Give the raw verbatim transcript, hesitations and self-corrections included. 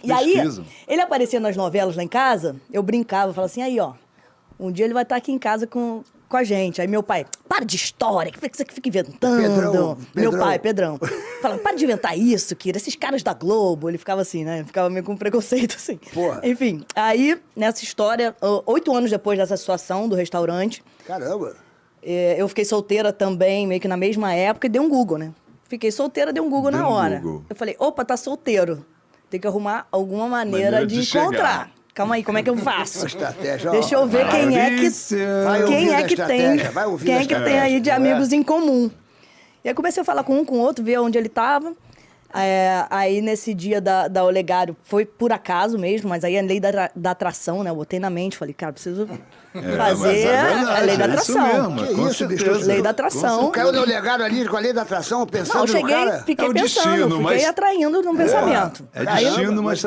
E aí, Pesquisa. ele aparecia nas novelas lá em casa, eu brincava, falava assim, aí, ó, um dia ele vai estar aqui em casa com, com a gente. Aí meu pai, para de história, que você fica inventando. Pedrão, Meu Pedrão. pai, Pedrão. Fala, para de inventar isso, Kira, esses caras da Globo. Ele ficava assim, né? Ficava meio com preconceito, assim. Porra. Enfim, aí, nessa história, ó, oito anos depois dessa situação do restaurante, Caramba. é, eu fiquei solteira também, meio que na mesma época, e dei um Google, né? Fiquei solteira, dei um Google Deu na um hora. Google. Eu falei, opa, tá solteiro. Tem que arrumar alguma maneira, Maneira de, de chegar. encontrar. Calma aí, como é que eu faço? Uma estratégia, ó. Deixa eu ver quem é que, Maurícia. Vai quem ouvindo é a que tem, estratégia, vai ouvindo quem a é que tem estratégia, aí de não é? amigos em comum. E aí comecei a falar com um, com o outro, ver onde ele estava. É, aí nesse dia da, da Olegário foi por acaso mesmo, mas aí a lei da, da atração, né? Eu botei na mente, falei, cara, preciso É, fazer mas é verdade, a lei da é isso atração. mesmo, Que com isso, bicho? certeza. Lei da Com atração. O cara não legaram ali com a lei da atração, pensando Não, eu no cheguei, cara. fiquei É o pensando, destino, fiquei mas- atraindo no pensamento. É Aí eu- destino, mas